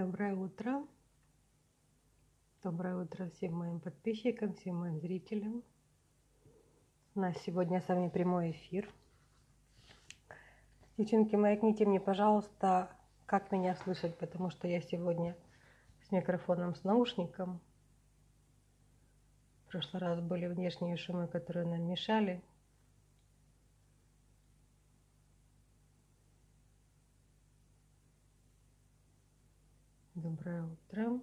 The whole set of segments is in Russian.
Доброе утро. Доброе утро всем моим подписчикам, всем моим зрителям. У нас сегодня с вами прямой эфир. Девчонки, маякните мне, пожалуйста, как меня слышать, потому что я сегодня с микрофоном, с наушником. В прошлый раз были внешние шумы, которые нам мешали. Доброе утро.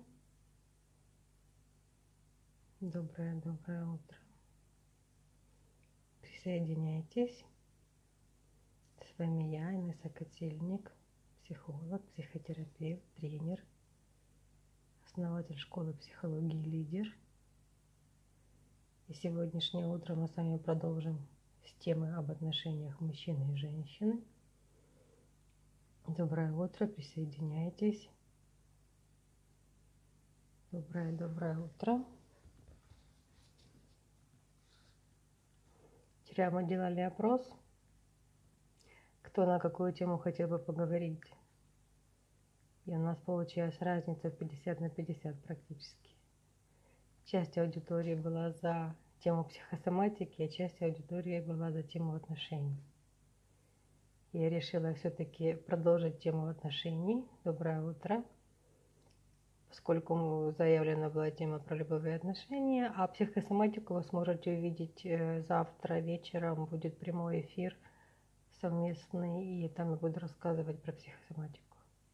Доброе утро. Присоединяйтесь. С вами я, Инесса Котельник, психолог, психотерапевт, тренер, основатель школы психологии «Лидер». И сегодняшнее утро мы с вами продолжим с темы об отношениях мужчины и женщины. Доброе утро, присоединяйтесь. Доброе утро. Вчера мы делали опрос, кто на какую тему хотел бы поговорить. И у нас получилась разница 50 на 50 практически. Часть аудитории была за тему психосоматики, а часть аудитории была за тему отношений. Я решила все-таки продолжить тему отношений. Доброе утро. Поскольку заявлена была тема про любовь и отношения, а психосоматику вы сможете увидеть завтра вечером. Будет прямой эфир совместный, и там я буду рассказывать про психосоматику.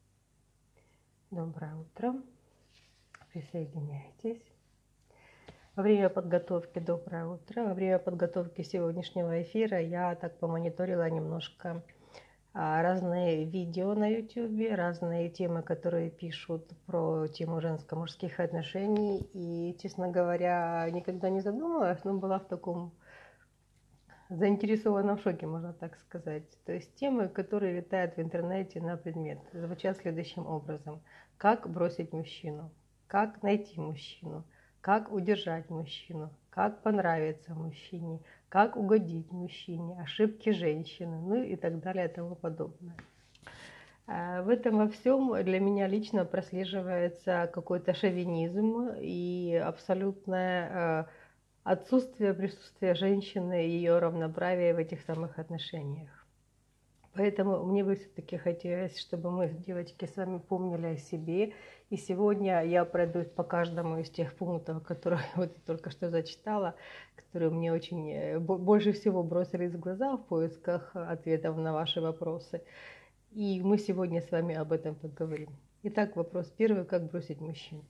Доброе утро. Присоединяйтесь. Во время подготовки, доброе утро, во время подготовки сегодняшнего эфира я так помониторила немножко разные видео на YouTube, разные темы, которые пишут про тему женско-мужских отношений. И, честно говоря, никогда не задумывалась, но была в таком заинтересованном шоке, можно так сказать. То есть темы, которые витают в интернете на предмет, звучат следующим образом. Как бросить мужчину? Как найти мужчину? Как удержать мужчину? Как понравиться мужчине? Как угодить мужчине? Ошибки женщины? Ну и так далее и тому подобное. В этом во всем для меня лично прослеживается какой-то шовинизм и абсолютное отсутствие присутствия женщины и ее равноправия в этих самых отношениях. Поэтому мне бы все-таки хотелось, чтобы мы, девочки, с вами помнили о себе. И сегодня я пройдусь по каждому из тех пунктов, которые вот я только что зачитала, которые мне очень больше всего бросились в глаза в поисках ответов на ваши вопросы. И мы сегодня с вами об этом поговорим. Итак, вопрос первый: как бросить мужчину?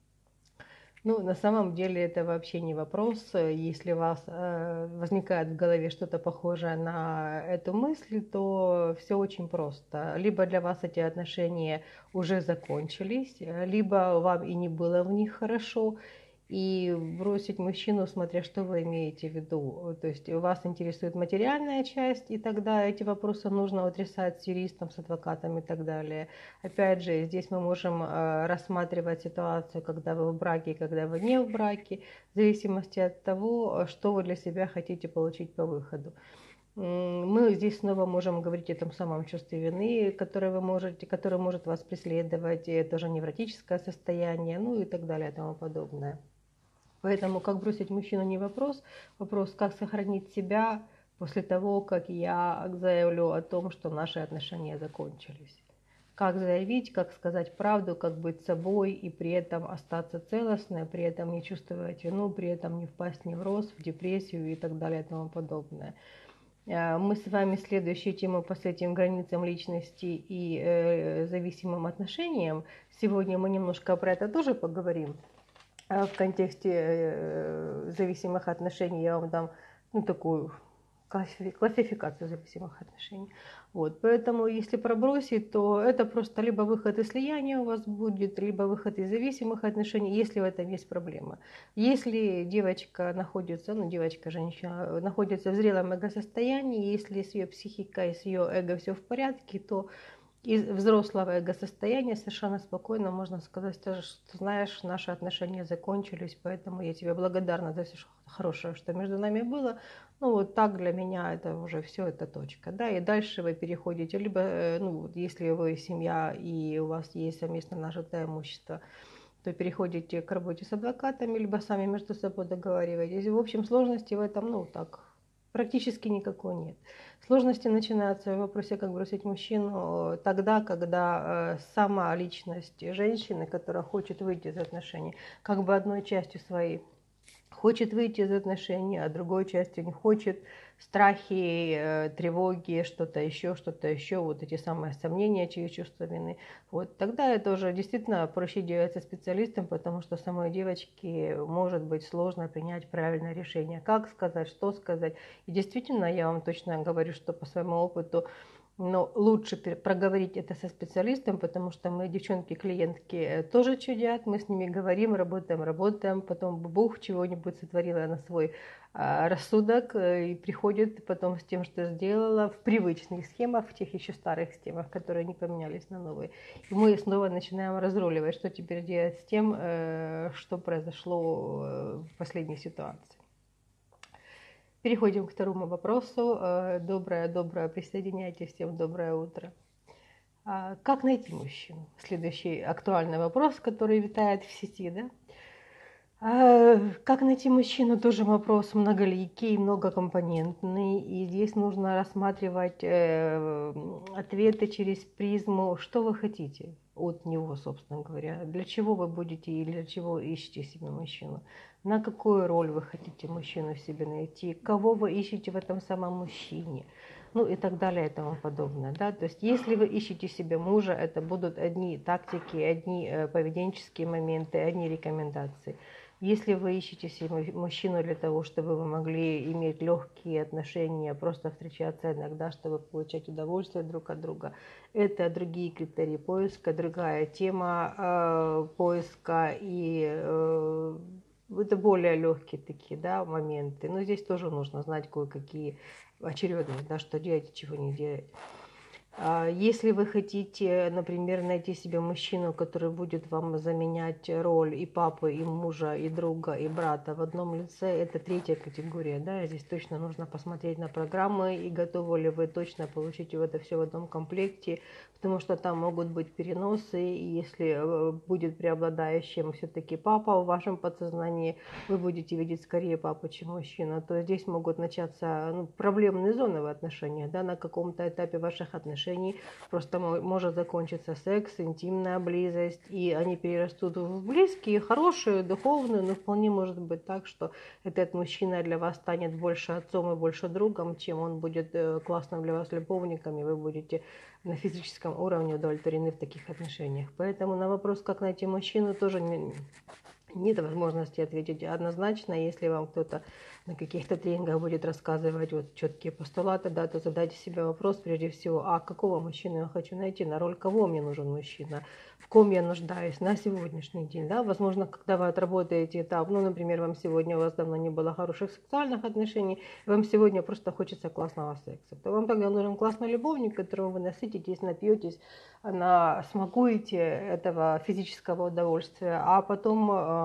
Ну, на самом деле это вообще не вопрос. Если у вас возникает в голове что-то похожее на эту мысль, то все очень просто. Либо для вас эти отношения уже закончились, либо вам и не было в них хорошо. И бросить мужчину, смотря что вы имеете в виду. То есть вас интересует материальная часть, и тогда эти вопросы нужно утрясать с юристом, с адвокатом и так далее. Опять же, здесь мы можем рассматривать ситуацию, когда вы в браке и когда вы не в браке, в зависимости от того, что вы для себя хотите получить по выходу. Мы здесь снова можем говорить о том самом чувстве вины, которое может вас преследовать, и тоже невротическое состояние, ну и так далее и тому подобное. Поэтому как бросить мужчину не вопрос. Вопрос, как сохранить себя после того, как я заявлю о том, что наши отношения закончились. Как заявить, как сказать правду, как быть собой и при этом остаться целостной, при этом не чувствовать вину, при этом не впасть в невроз, в депрессию и так далее и тому подобное. Мы с вами следующую тему посвятим границам личности и зависимым отношениям. Сегодня мы немножко про это тоже поговорим. В контексте зависимых отношений я вам дам такую классификацию зависимых отношений. Вот, поэтому если пробросить, то это просто либо выход из слияния у вас будет, либо выход из зависимых отношений, если в этом есть проблема. Если девочка находится, женщина находится в зрелом эго-состоянии, если с ее психикой, с ее эго все в порядке, то из взрослого эго-состояния совершенно спокойно можно сказать, что знаешь, наши отношения закончились, поэтому я тебе благодарна за все хорошее, что между нами было. Ну вот так для меня это уже все, это точка. Да, и дальше вы переходите, либо, ну, если вы семья и у вас есть совместно нажитое имущество, то переходите к работе с адвокатами, либо сами между собой договариваетесь. В общем, сложности в этом, ну, так, практически никакой нет. Сложности начинаются в вопросе, как бросить мужчину, тогда, когда сама личность женщины, которая хочет выйти из отношений, как бы одной частью своей хочет выйти из отношений, а другой частью не хочет, страхи, тревоги, что-то еще, вот эти самые сомнения, чьи чувства вины. Вот тогда это уже действительно проще делаться специалистом, потому что самой девочке может быть сложно принять правильное решение, как сказать, что сказать. И действительно, я вам точно говорю, что по своему опыту, но лучше проговорить это со специалистом, потому что мы, девчонки, клиентки, тоже чудят, мы с ними говорим, работаем, потом бух, чего-нибудь сотворила на свой рассудок и приходит потом с тем, что сделала, в привычных схемах, в тех еще старых схемах, которые не поменялись на новые. И мы снова начинаем разруливать, что теперь делать с тем, что произошло в последней ситуации. Переходим к второму вопросу. Доброе, присоединяйтесь, всем доброе утро. Как найти мужчину? Следующий актуальный вопрос, который витает в сети, да? Как найти мужчину, тоже вопрос многоликий, многокомпонентный, и здесь нужно рассматривать ответы через призму, что вы хотите от него, собственно говоря, для чего вы будете или для чего ищете себе мужчину, на какую роль вы хотите мужчину в себе найти, кого вы ищете в этом самом мужчине, ну и так далее и тому подобное. Да? То есть если вы ищете себе мужа, это будут одни тактики, одни поведенческие моменты, одни рекомендации. Если вы ищете себе мужчину для того, чтобы вы могли иметь легкие отношения, просто встречаться иногда, чтобы получать удовольствие друг от друга, это другие критерии поиска, другая тема поиска, и это более легкие такие, да, моменты. Но здесь тоже нужно знать кое-какие очередность, да, что делать, чего не делать. Если вы хотите, например, найти себе мужчину, который будет вам заменять роль и папы, и мужа, и друга, и брата в одном лице, это третья категория. Да? Здесь точно нужно посмотреть на программы, и готовы ли вы точно получить это все в одном комплекте, потому что там могут быть переносы, и если будет преобладающим все-таки папа в вашем подсознании, вы будете видеть скорее папу, чем мужчину, то здесь могут начаться проблемные зоны в отношениях, да, на каком-то этапе ваших отношений просто может закончиться секс, интимная близость, и они перерастут в близкие, хорошие, духовные, но вполне может быть так, что этот мужчина для вас станет больше отцом и больше другом, чем он будет классным для вас любовником, и вы будете на физическом уровне удовлетворены в таких отношениях. Поэтому на вопрос, как найти мужчину, тоже нет возможности ответить однозначно. Если вам кто-то на каких-то тренингах будет рассказывать вот четкие постулаты, да, то задайте себе вопрос прежде всего, какого мужчину я хочу найти, на роль кого мне нужен мужчина, в ком я нуждаюсь на сегодняшний день. Да? Возможно, когда вы отработаете этап, например, вам сегодня, у вас давно не было хороших сексуальных отношений, вам сегодня просто хочется классного секса, то вам тогда нужен классный любовник, которого вы насытитесь, напьетесь, смакуете этого физического удовольствия, а потом,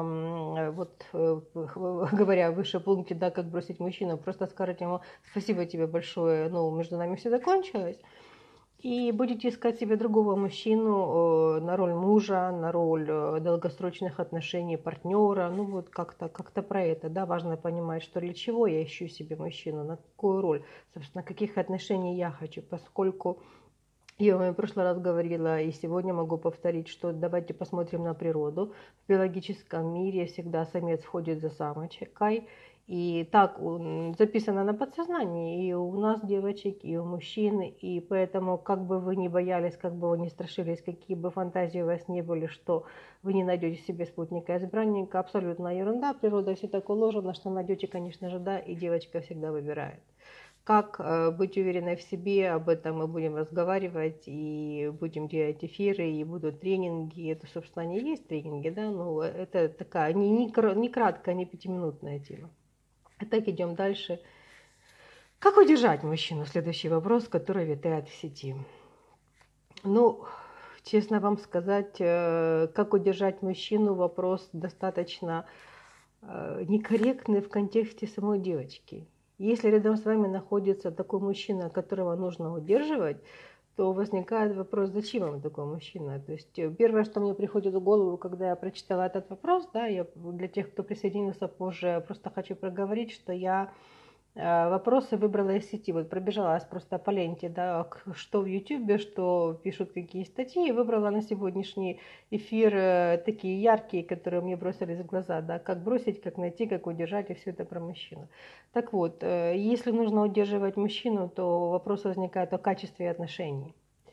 говоря в выше пункте, да, как бросить мужчину, просто скажете ему: спасибо тебе большое, между нами все закончилось, и будете искать себе другого мужчину на роль мужа, на роль долгосрочных отношений, партнера, как-то про это, да, важно понимать, что для чего я ищу себе мужчину, на какую роль, собственно, каких отношений я хочу, поскольку я вам в прошлый раз говорила, и сегодня могу повторить, что давайте посмотрим на природу. В биологическом мире всегда самец входит за самочкой, и так записано на подсознании и у нас, девочек, и у мужчин, и поэтому, как бы вы ни боялись, как бы вы ни страшились, какие бы фантазии у вас не были, что вы не найдете себе спутника избранника, абсолютно ерунда, природа все так уложена, что найдете, конечно же, да, и девочка всегда выбирает. Как быть уверенной в себе, об этом мы будем разговаривать, и будем делать эфиры, и будут тренинги. Это, собственно, не есть тренинги, да, но это такая не краткая, не пятиминутная тема. Итак, идем дальше. Как удержать мужчину? Следующий вопрос, который витает в сети. Ну, честно вам сказать, как удержать мужчину, вопрос достаточно некорректный в контексте самой девочки. Если рядом с вами находится такой мужчина, которого нужно удерживать, то возникает вопрос, зачем вам такой мужчина? То есть первое, что мне приходит в голову, когда я прочитала этот вопрос, да, я для тех, кто присоединился позже, просто хочу проговорить, что я вопросы выбрала из сети, вот пробежалась просто по ленте, да, что в Ютубе, что пишут какие статьи, и выбрала на сегодняшний эфир такие яркие, которые мне бросились в глаза, да, как бросить, как найти, как удержать, и все это про мужчину. Так вот, если нужно удерживать мужчину, то вопрос возникает о качестве отношений.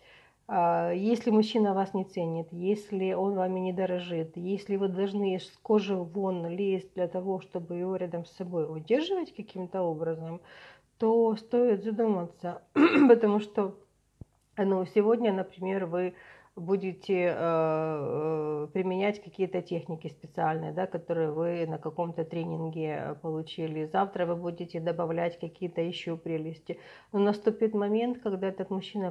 Если мужчина вас не ценит, если он вами не дорожит, если вы должны с кожи вон лезть для того, чтобы его рядом с собой удерживать каким-то образом, то стоит задуматься, потому что сегодня, например, вы будете применять какие-то техники специальные, да, которые вы на каком-то тренинге получили. Завтра вы будете добавлять какие-то еще прелести. Но наступит момент, когда этот мужчина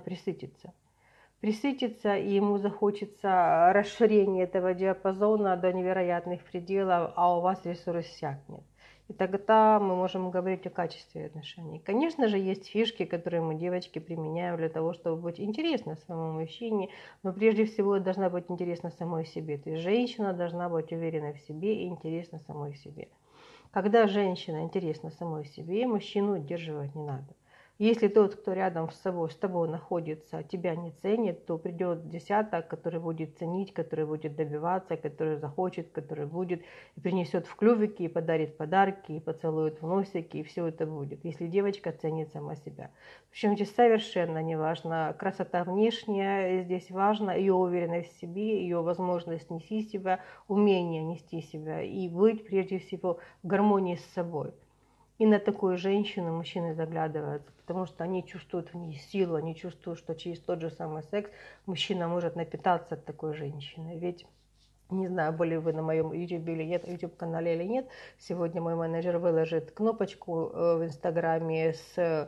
присытится, и ему захочется расширения этого диапазона до невероятных пределов, а у вас ресурс иссякнет. И тогда мы можем говорить о качестве отношений. Конечно же, есть фишки, которые мы, девочки, применяем для того, чтобы быть интересны самому мужчине, но прежде всего должна быть интересна самой себе. То есть женщина должна быть уверена в себе и интересна самой себе. Когда женщина интересна самой себе, мужчину удерживать не надо. Если тот, кто рядом с тобой находится, тебя не ценит, то придет десяток, который будет ценить, который будет добиваться, который захочет, который будет и принесет в клювики, и подарит подарки, и поцелует в носики, и все это будет, если девочка ценит сама себя. Причем здесь совершенно не важно красота внешняя, здесь важно ее уверенность в себе, ее возможность нести себя, умение нести себя и быть прежде всего в гармонии с собой. И на такую женщину мужчины заглядываются, потому что они чувствуют в ней силу, они чувствуют, что через тот же самый секс мужчина может напитаться от такой женщины. Ведь, не знаю, были вы на моем YouTube или нет, YouTube-канале или нет, сегодня мой менеджер выложит кнопочку в Инстаграме с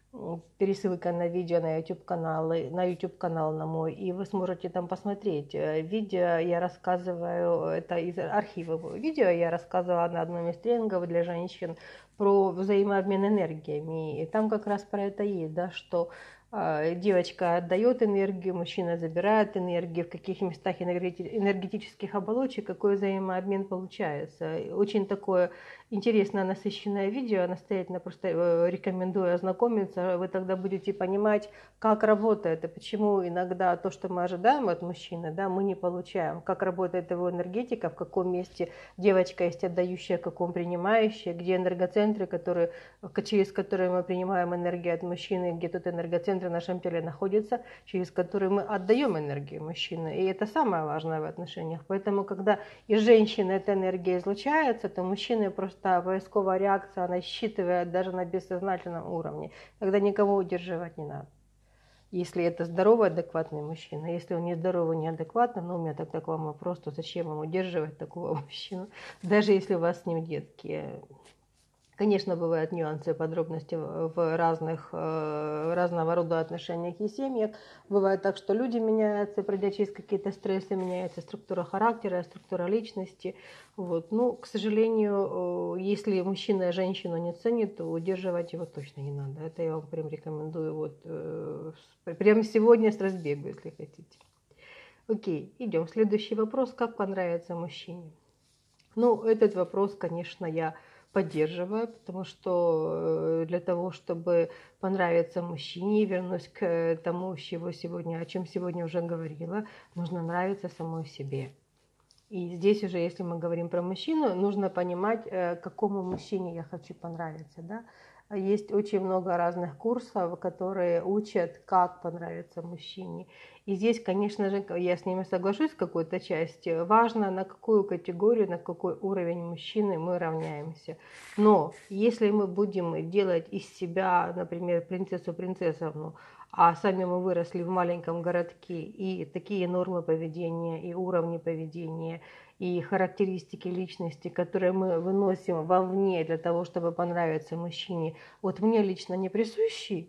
пересылка на видео на YouTube канал на мой, и вы сможете там посмотреть видео. Я рассказываю, это из архива видео, я рассказывала на одном из тренингов для женщин про взаимообмен энергиями, и там как раз про это есть, да, что девочка отдает энергию, мужчина забирает энергию, в каких местах энергетических оболочек, какой взаимообмен получается. Очень такое интересное, насыщенное видео, настоятельно просто рекомендую ознакомиться, вы тогда будете понимать, как работает и почему иногда то, что мы ожидаем от мужчины, да, мы не получаем, как работает его энергетика, в каком месте девочка есть отдающая, в каком принимающая, где энергоцентры, через которые мы принимаем энергию от мужчины, где тут энергоцентры в нашем теле находятся, через которые мы отдаем энергию мужчины. И это самое важное в отношениях. Поэтому, когда из женщины эта энергия излучается, то мужчины просто поисковая реакция, она считывает даже на бессознательном уровне. Тогда никого удерживать не надо. Если это здоровый, адекватный мужчина. Если он нездоровый, неадекватный, ну, у меня тогда к вам вопрос, то зачем вам удерживать такого мужчину, даже если у вас с ним детки. Конечно, бывают нюансы и подробности в разного рода отношениях и семьях. Бывает так, что люди меняются, пройдя через какие-то стрессы, меняется структура характера, структура личности. Вот. Ну, к сожалению, если мужчина женщину не ценит, то удерживать его точно не надо. Это я вам прям рекомендую прямо сегодня с разбегу, если хотите. Окей, идем. Следующий вопрос. Как понравится мужчине? Ну, этот вопрос, конечно, я поддерживаю, потому что для того, чтобы понравиться мужчине, вернусь к тому, о чем сегодня уже говорила, нужно нравиться самой себе. И здесь уже, если мы говорим про мужчину, нужно понимать, какому мужчине я хочу понравиться. Да? Есть очень много разных курсов, которые учат, как понравиться мужчине. И здесь, конечно же, я с ними соглашусь в какой-то части. Важно, на какую категорию, на какой уровень мужчины мы равняемся. Но если мы будем делать из себя, например, принцессу-принцессовну, а сами мы выросли в маленьком городке, и такие нормы поведения, и уровни поведения, и характеристики личности, которые мы выносим вовне для того, чтобы понравиться мужчине, вот мне лично не присущи,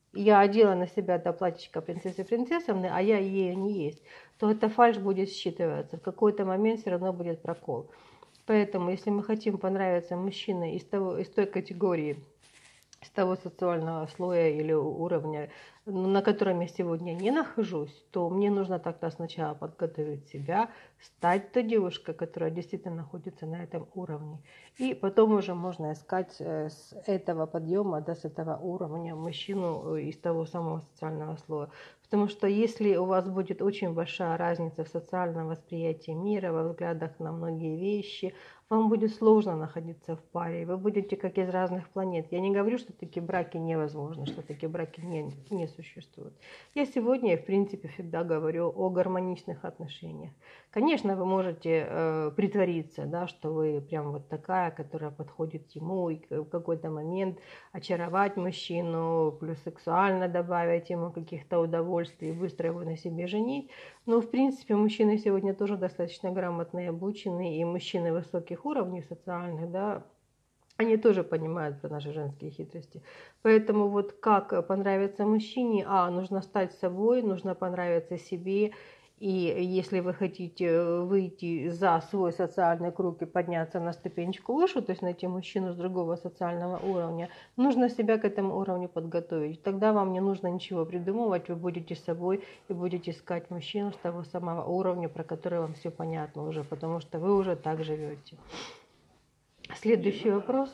я одела на себя это платьишко принцессы принцессовны, а я ею не есть, то эта фальшь будет считываться. В какой-то момент все равно будет прокол. Поэтому, если мы хотим понравиться мужчине из той категории, с того социального слоя или уровня, на котором я сегодня не нахожусь, то мне нужно тогда сначала подготовить себя, стать той девушкой, которая действительно находится на этом уровне. И потом уже можно искать с этого подъема, да, с этого уровня мужчину из того самого социального слоя. Потому что если у вас будет очень большая разница в социальном восприятии мира, во взглядах на многие вещи, вам будет сложно находиться в паре, вы будете как из разных планет. Я не говорю, что такие браки невозможны, что такие браки не существуют. Я сегодня, в принципе, всегда говорю о гармоничных отношениях. Конечно, вы можете притвориться, да, что вы прям вот такая, которая подходит ему, и в какой-то момент очаровать мужчину, плюс сексуально добавить ему каких-то удовольствий, быстро его на себе женить. Но, в принципе, мужчины сегодня тоже достаточно грамотные, обученные, и мужчины высоких уровней социальных, да, они тоже понимают про наши женские хитрости. Поэтому вот как понравиться мужчине? Нужно стать собой, нужно понравиться себе. И если вы хотите выйти за свой социальный круг и подняться на ступенечку выше, то есть найти мужчину с другого социального уровня, нужно себя к этому уровню подготовить. Тогда вам не нужно ничего придумывать, вы будете собой и будете искать мужчину с того самого уровня, про который вам все понятно уже, потому что вы уже так живете. Следующий вопрос.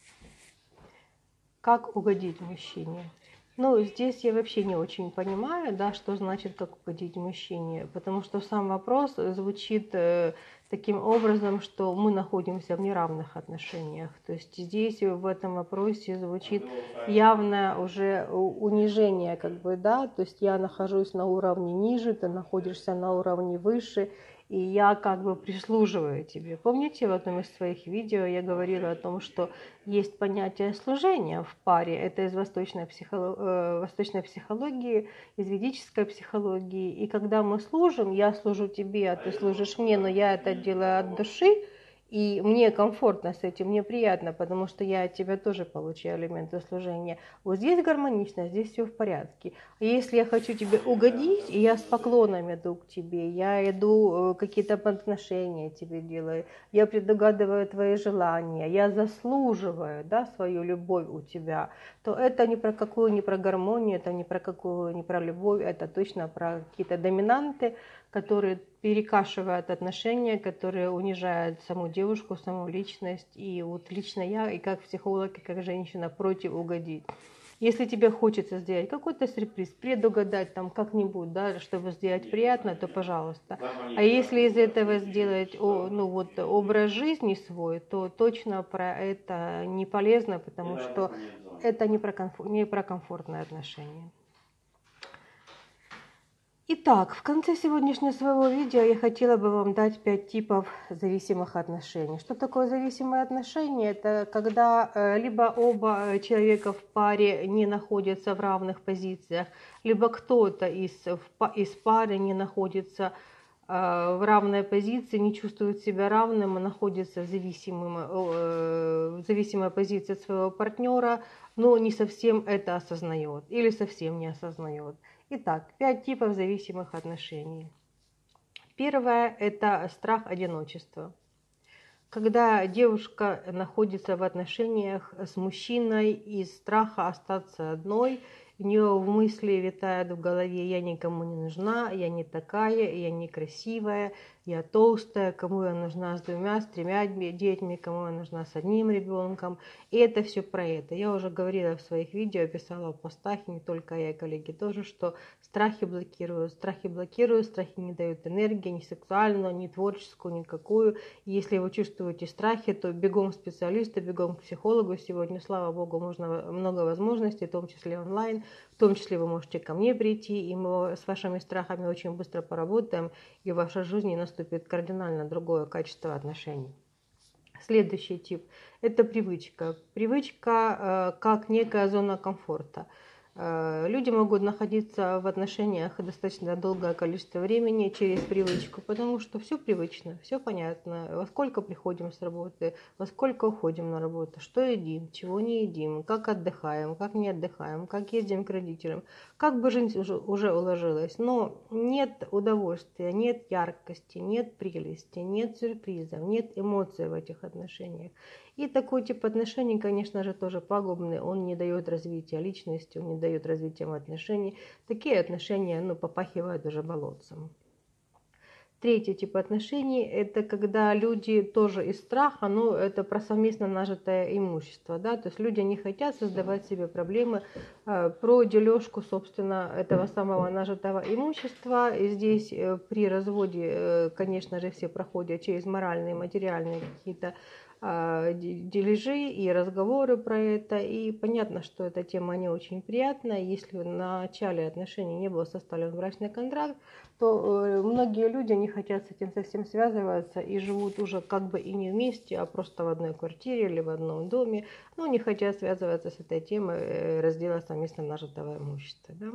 Как угодить мужчине? Ну, здесь я вообще не очень понимаю, да, что значит как угодить мужчине, потому что сам вопрос звучит таким образом, что мы находимся в неравных отношениях. То есть здесь в этом вопросе звучит явное уже унижение, как бы, да, то есть я нахожусь на уровне ниже, ты находишься на уровне выше, и я как бы прислуживаю тебе. Помните, в одном из своих видео я говорила о том, что есть понятие служения в паре. Это из восточной психологии, из ведической психологии. И когда мы служим, я служу тебе, а ты служишь мне, но я это делаю от души, и мне комфортно с этим, мне приятно, потому что я от тебя тоже получаю элементы служения. Вот здесь гармонично, здесь все в порядке. А если я хочу тебе угодить, и я с поклоном иду к тебе, я иду какие-то подношения тебе делаю, я предугадываю твои желания, я заслуживаю, да, свою любовь у тебя, то это ни про какую, ни про гармонию, это ни про какую, ни про любовь, это точно про какие-то доминанты, которые перекашивают отношения, которые унижают саму девушку, саму личность. И вот лично я, и как психолог, и как женщина, против угодить. Если тебе хочется сделать какой-то сюрприз, предугадать там как-нибудь, да, чтобы сделать приятно, то пожалуйста. А если из этого сделать образ жизни свой, то точно про это не полезно, потому что это не про комфортные отношения. Итак, в конце сегодняшнего своего видео я хотела бы вам дать 5 типов зависимых отношений. Что такое зависимые отношения? Это когда либо оба человека в паре не находятся в равных позициях, либо кто-то из пары не находится в равной позиции, не чувствует себя равным, находится в зависимой позиции от своего партнера, но не совсем это осознает или совсем не осознает. Итак, 5 типов зависимых отношений. Первое – это страх одиночества. Когда девушка находится в отношениях с мужчиной из страха остаться одной, у нее в мысли витает в голове: я никому не нужна, я не такая, я некрасивая, я толстая, кому я нужна с 2, с 3 детьми, кому я нужна с 1 ребенком. И это все про это. Я уже говорила в своих видео, писала в постах, не только я, и коллеги тоже, что страхи блокируют, страхи не дают энергии, ни сексуальную, ни творческую, никакую. Если вы чувствуете страхи, то бегом к специалисту, бегом к психологу. Сегодня, слава богу, можно много возможностей, в том числе онлайн. В том числе вы можете ко мне прийти, и мы с вашими страхами очень быстро поработаем, и в вашей жизни наступит кардинально другое качество отношений. Следующий тип – это привычка. Привычка как некая зона комфорта. Люди могут находиться в отношениях достаточно долгое количество времени через привычку, потому что все привычно, все понятно. Во сколько приходим с работы, во сколько уходим на работу, что едим, чего не едим, как отдыхаем, как не отдыхаем, как ездим к родителям, как бы жизнь уже уложилась. Но нет удовольствия, нет яркости, нет прелести, нет сюрпризов, нет эмоций в этих отношениях. И такой тип отношений, конечно же, тоже пагубный. Он не дает развития личности, он не дает развития отношений. Такие отношения, попахивают уже болотцем. Третий тип отношений – это когда люди тоже из страха, это про совместно нажитое имущество, да, то есть люди не хотят создавать себе проблемы про дележку, собственно, этого самого нажитого имущества. И здесь при разводе, конечно же, все проходят через моральные, материальные какие-то дележи и разговоры про это. И понятно, что эта тема не очень приятная. Если в начале отношений не был составлен брачный контракт, то многие люди не хотят с этим совсем связываться и живут уже как бы и не вместе, а просто в одной квартире или в одном доме, но не хотят связываться с этой темой раздела совместно нажитого имущества. Да?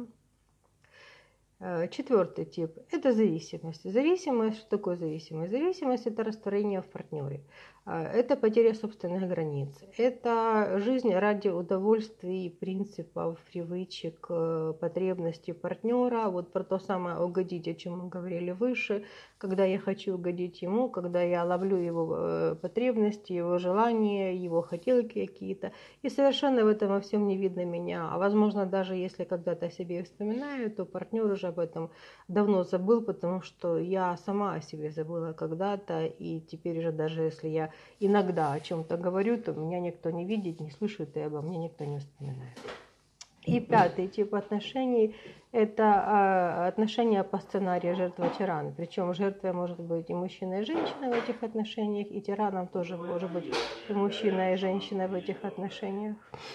Четвертый тип – это зависимость. Зависимость, что такое зависимость? Зависимость – это растворение в партнере. Это потеря собственных границ. Это жизнь ради удовольствий, принципов, привычек, потребностей партнера. Вот про то самое угодить, о чем мы говорили выше. Когда я хочу угодить ему, когда я ловлю его потребности, его желания, его хотелки какие-то. И совершенно в этом во всем не видно меня. А возможно, даже если когда-то о себе вспоминаю, то партнер уже об этом давно забыл, потому что я сама о себе забыла когда-то. И теперь уже даже если я иногда о чем-то говорю, то меня никто не видит, не слышит, и обо мне никто не вспоминает. И пятый тип отношений – это отношения по сценарию жертва-тиран. Причем жертвой может быть и мужчина, и женщина в этих отношениях, и тираном тоже может быть и мужчина, и женщина в этих отношениях.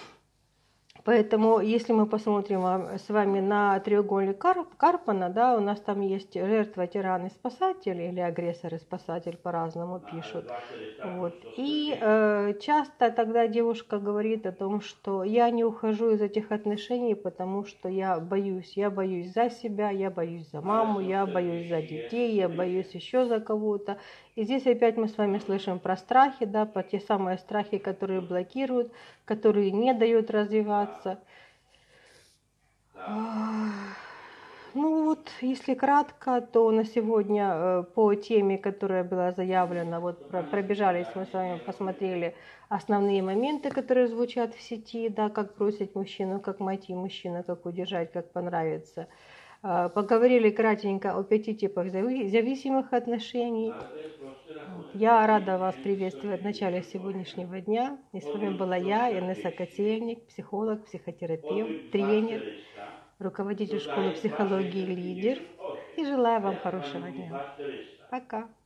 Поэтому, если мы посмотрим с вами на треугольник Карпмана, да, у нас там есть жертва, тиран и спасатель, или агрессор и спасатель, по-разному пишут. Вот. И часто тогда девушка говорит о том, что я не ухожу из этих отношений, потому что я боюсь за себя, я боюсь за маму, я боюсь за детей, я боюсь еще за кого-то. И здесь опять мы с вами слышим про страхи, да, про те самые страхи, которые блокируют, которые не дают развиваться. Если кратко, то на сегодня по теме, которая была заявлена, пробежались мы с вами, посмотрели основные моменты, которые звучат в сети, да, как бросить мужчину, как найти мужчину, как удержать, как понравится. Поговорили кратенько о 5 типах зависимых отношений. Я рада вас приветствовать в начале сегодняшнего дня. И с вами была я, Инесса Котельник, психолог, психотерапевт, тренер, руководитель школы психологии «Лидер». И желаю вам хорошего дня. Пока.